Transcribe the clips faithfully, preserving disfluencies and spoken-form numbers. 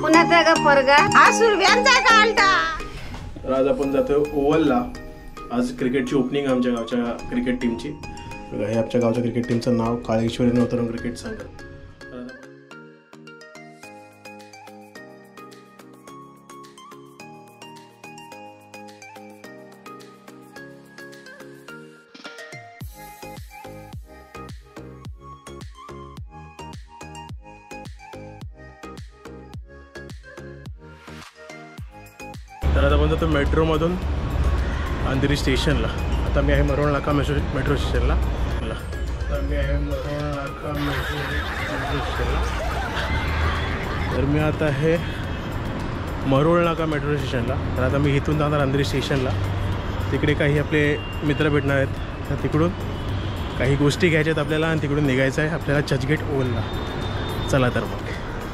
कुणाचा ग पोरगा? हा सुरव्यांचा का आलता? तर आज आपण जातोय ओव्हलला. आज क्रिकेटची ओपनिंग आमच्या गावच्या क्रिकेट टीमची. हे आमच्या गावच्या क्रिकेट टीमचं नाव काळेश्वरी नवतरुण क्रिकेट संघ. तर आता आपण जातो मेट्रोमधून अंधेरी स्टेशनला. आता मी आहे मरोळ नाका मेट्रो मेट्रो स्टेशनला. आता मी आहे मरोळ नाका मेट्रो स्टेशनला. तर मी आता आहे मरोळ नाका मेट्रो स्टेशनला. तर आता मी इथून जाणार अंधेरी स्टेशनला. तिकडे काही आपले मित्र भेटणार आहेत. तर तिकडून काही गोष्टी घ्यायच्या आहेत आपल्याला आणि तिकडून निघायचं आहे आपल्याला चर्चगेट ओव्हलला. चला तर मग.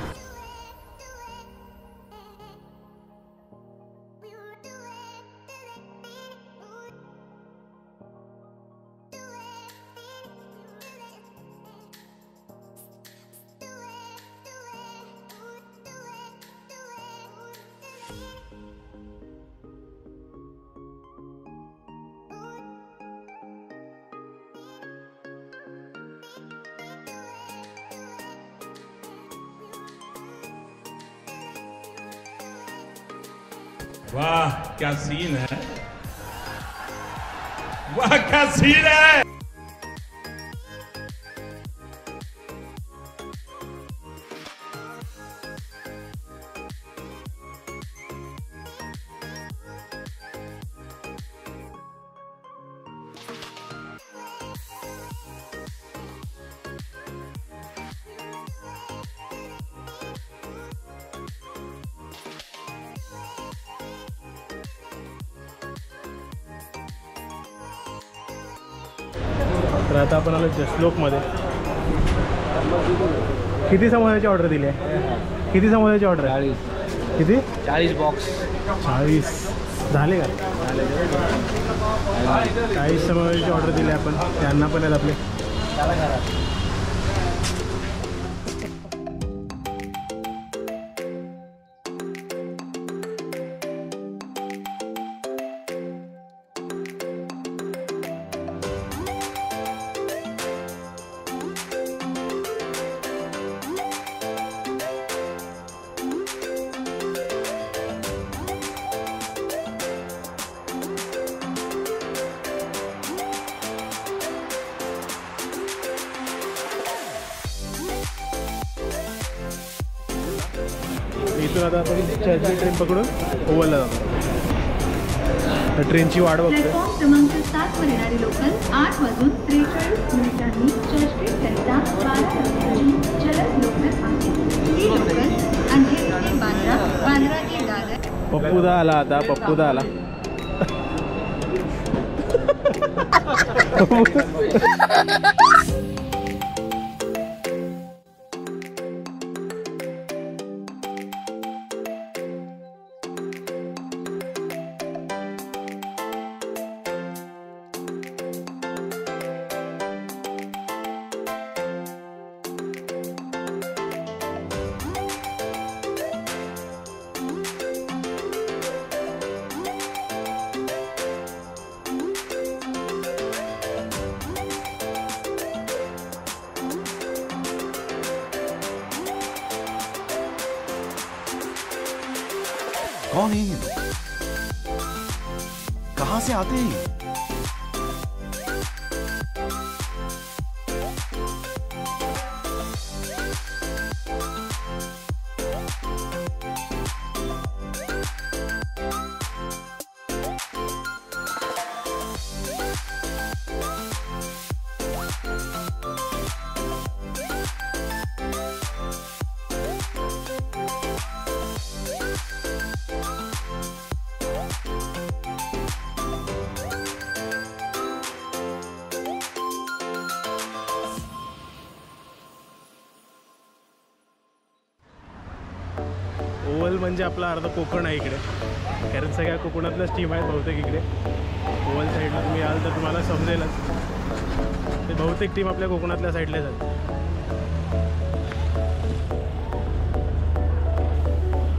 वाह क्या सीन है, वाह क्या सीन है। तर आता आपण आलो जसलोकमध्ये. किती समोसाची ऑर्डर दिली आहे? किती समोसाची ऑर्डर? चाळीस. किती? चाळीस बॉक्स. चाळीस झाले का? चाळीस समोसाची ऑर्डर दिली आपण. त्यांना पण आहेत आपले. इथून आता आपण चर्चगेट ट्रेन पकडून ओव्हलला जातो. तर ट्रेनची वाट बघतोय. प्लॅटफॉर्म क्रमांक सात वर येणारी लोकल आठ वाजून त्रेचाळीस मिनिटांनी चर्चगेट करिता बारा वाजताची जलद लोकल आहे. ही लोकल अंधेरी ते बांद्रा, बांद्रा ते दादर. पप्पूदा आला आता. पप्पूदा आला. कौन है ये लोग? कहां से आते हैं? ओव्हल म्हणजे आपला अर्धा कोकण आहे इकडे. कारण सगळ्या कोकणातल्याच टीम आहेत बहुतेक इकडे. ओव्हल साईडला तुम्ही याल तर तुम्हाला समजेलच. ते बहुतेक टीम आपल्या कोकणातल्या साईडलाच आहेत.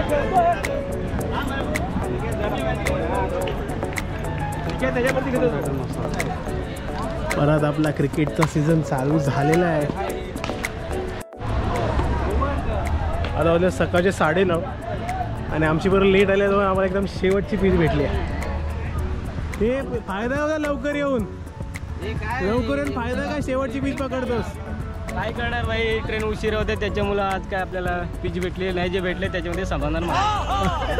परत आपला क्रिकेटचा सीझन चालू झालेला आहे. आता वाजले सकाळचे साडे नऊ आणि आमची बरोबर लेट आल्यामुळे आम्हाला एकदम शेवटची पीच भेटली आहे. हे फायदा होता लवकर येऊन, लवकर येऊन फायदा काय, शेवटची पीच पकडतोस. काय करणार भाई, ट्रेन उशीर होते त्याच्यामुळं आज काय आपल्याला पीच भेटली नाही, जे भेटले त्याच्यामध्ये समाधान मानतो.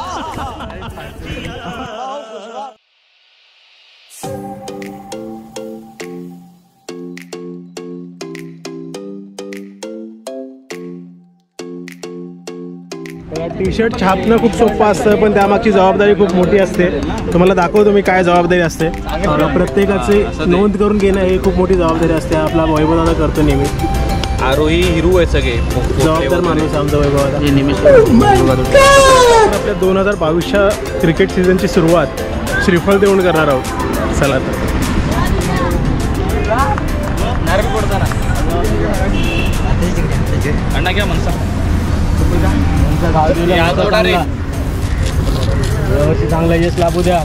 टी शर्ट छापणं खूप सोपं असतं, पण त्यामागची जबाबदारी खूप मोठी असते. तुम्हाला दाखवतो मी काय जबाबदारी असते. प्रत्येकाची नोंद करून घेणं ही खूप मोठी जबाबदारी असते. आपला वैभव दादा करतो नेहमी. आरोही हिरू आहे सगळे जबाबदार माणूस आमचा वैभव दादा. आपल्या दोन हजार बावीसच्या क्रिकेट सीझनची सुरुवात श्रीफळ देऊन करणार आहोत. चला तर अण्णा घ्या म्हणसा व्यवस्थित चांगला यश लाभू द्या.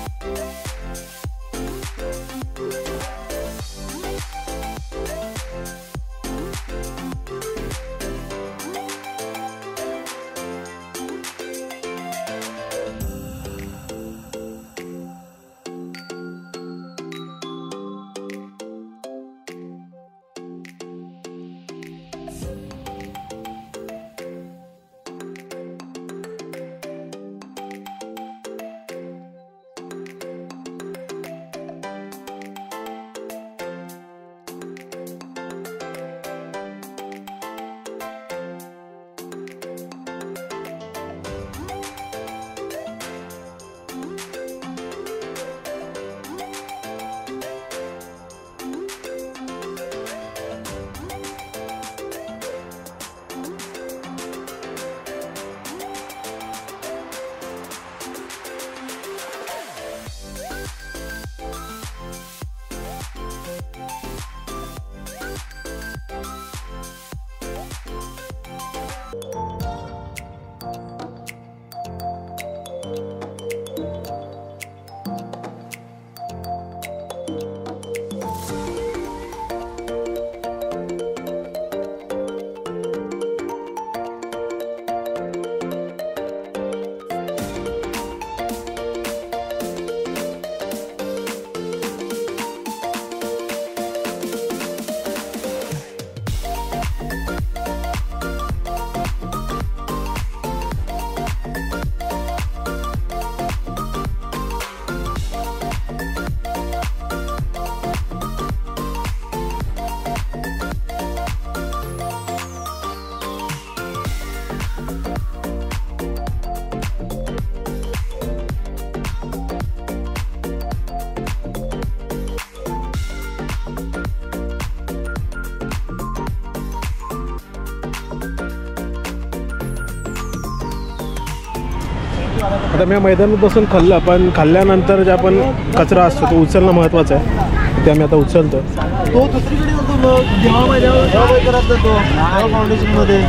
आता मी मैदानात बसून खाल्लं, पण खाल्ल्यानंतर जे आपण कचरा असतो तो उचलणं महत्त्वाचं आहे. ते आम्ही आता उचलतो. तो दुसरीकडे होतो मग जेव्हा मैदानावर जेव्हा करत जातो फाउंडेशनमध्ये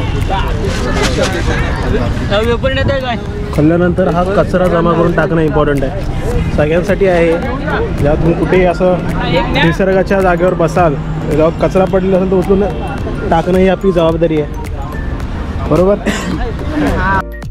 काय खाल्ल्यानंतर हा कचरा जमा करून टाकणं इम्पॉर्टंट आहे, सगळ्यांसाठी आहे. जेव्हा तुम्ही कुठेही असं निसर्गाच्या जागेवर बसाल, जेव्हा कचरा पडलेला असेल तर उचलून टाकणं ही आपली जबाबदारी आहे, बरोबर.